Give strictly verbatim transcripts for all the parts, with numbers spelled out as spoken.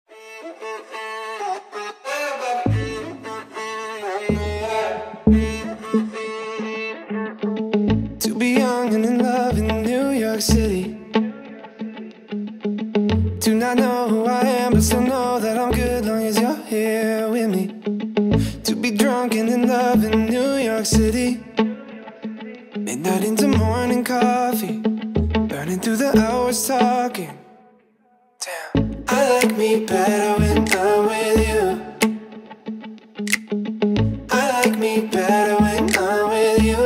To be young and in love in New York City, do not know who I am, but still know that I'm good long as you're here with me. To be drunk and in love in New York City, midnight into morning coffee, burning through the hours talking. Damn, I like me better when I'm with you. I like me better when I'm with you.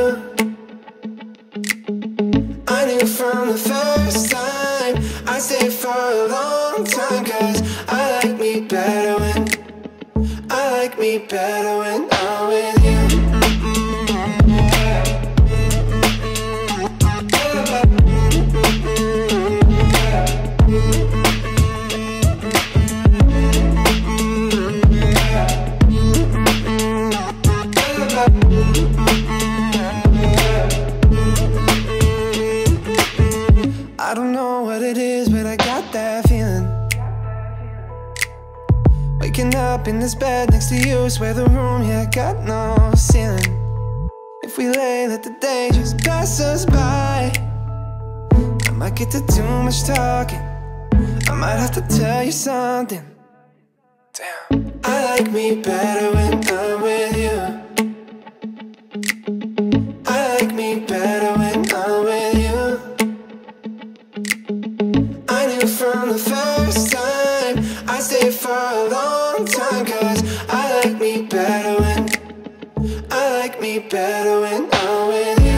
I knew from the first time I'd stay for a long time, 'cause I like me better when I like me better when I'm with you. I don't know what it is, but I got that feeling. Waking up in this bed next to you, swear the room, yeah, got no ceiling. If we lay, let the day just pass us by. I might get to too much talking, I might have to tell you something. Damn, I like me better when I'm with you. I like me better when I'm with you. I knew from the first time I'd stay for a long time, 'cause I like me better when I like me better when I'm with you.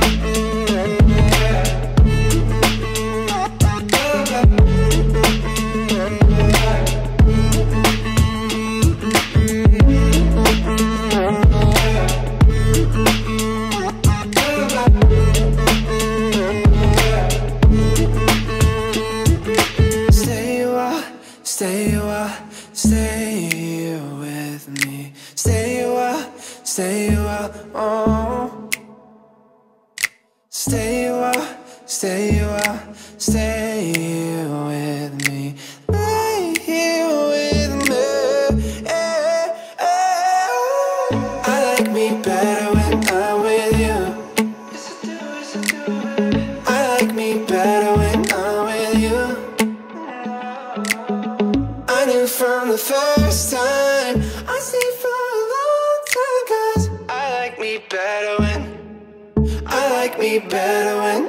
Stay a while, stay with me. Stay a while, stay a while, oh. Stay a while, stay a while, stay with me. Lay here with me, yeah, yeah. I like me better when I'm with you. Yes, I do, yes, I do. I like me better when I'm with you. I knew from the first time I stay for a long time, 'cause I like me better when I like me better when